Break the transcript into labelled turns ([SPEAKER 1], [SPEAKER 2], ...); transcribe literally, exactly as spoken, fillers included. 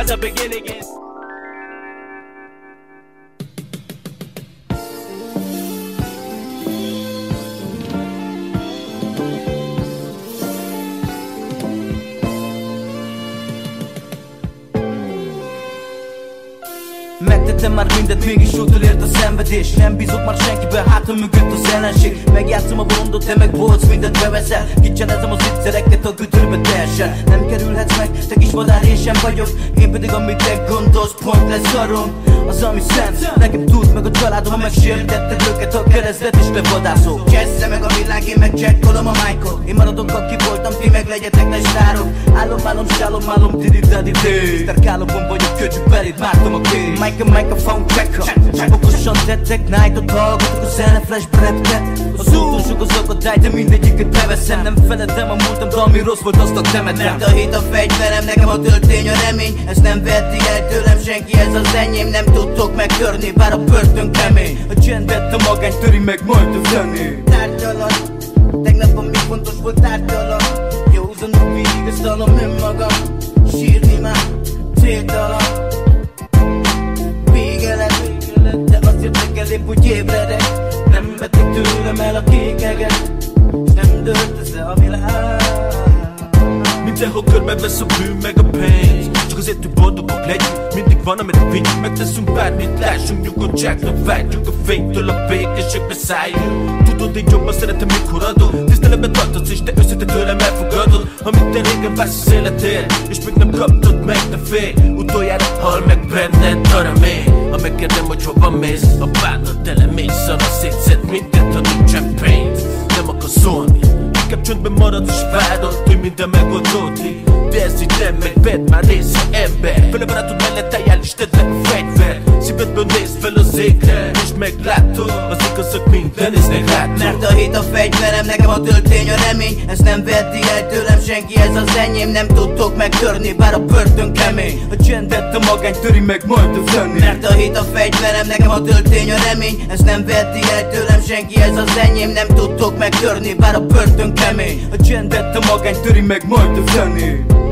[SPEAKER 1] as I begin again.
[SPEAKER 2] Megtettem már mindent, mégis útól ért a szenvedés. Nem bízok már senkibe, hátam mögött az ellenség. Megjátszom a bolondot, te meg bolc, mindent beveszel. Kicsenezem az viccereket a gödörbe teljesen. Nem kerülhetsz meg, te kis madár, én sem vagyok. Én pedig amit te gondolsz, pont lesz szarom. Az ami szent, nekem tud meg a családom. Ha megsértetted őket, a keresztet is levadászok. Csessze meg a világ, én meg csekkolom a mic-ot. Én maradok, aki voltam, ti meg legyetek ne stárok. Állom, állom, sálom, állom, didi-dadi-dé. Szterkálokon vagyok, köcsük beléd, mártom a kéri. Mike a microphone checker. Okosan tettek, night-ot hallgatok, a zene flashbe repket. Az úton sok az akadály, de mindegyiket beveszem. Nem feledem a múltam, de ami rossz volt, azt a temetem. Mert a hit a fegyverem, nekem a töltény a remény. Ezt nem veheti el tőlem senki, ez az enyém. Nem tudtok megtörni, bár a börtön kemény. A csendet, a magány töri meg majd a zenét. Tárgyalan, tegnap ami fontos volt tárgyalan. Józanul vigasztalom önmagam. Sírni már céltalan. De azt jöttek elép, hogy ébredek. Nem vetik tőlem el a kékeget. Nem dőlt össze a világ.
[SPEAKER 3] Mindenhol körbevesz a bűn meg a pénz. Csak azért, hogy boldogok legyünk. Mindig van, amire vigyünk. Megteszünk bármit, lássunk nyugodtságra. Vágyunk a fénytől a békéségbe szálljunk. Tudod, én jobban szeretem, mikor adod. Tiszteletben tartodsz, és te őszinte tőlem elfogadod. Amit te régen vársz az életért, és még nem kaptad meg, de félj. Utoljára hal meg benned a remény. Ha megkérdem, hogy hova mész, a bánat elemész. Arra szétszed mindent, ha nincsen pénz. Nem akarsz szólni, inkább csöndben maradsz és várod, hogy minden megoldódik. De ez így nem megy, vedd már része ember. Fele barátod mellett álljál és tedd le a fegyver. Szívedből nézd fel az égre, és meglátod, az igazak minden néznek rától.
[SPEAKER 2] Mert a hit a fegyverem, nekem a töltény a remény. Ezt nem veheti el tőlem senki, ez az enyém. Nem tudtok megtörni, bár a börtön kemény.
[SPEAKER 3] A csendet, a magány töri meg majd a zenét.
[SPEAKER 2] Mert a hit a fegyverem, nekem a töltény a remény. Ezt nem veheti el tőlem senki, ez az enyém. Nem tudtok megtörni, bár a börtön kemény.
[SPEAKER 3] A csendet, a magány töri meg majd a zenét.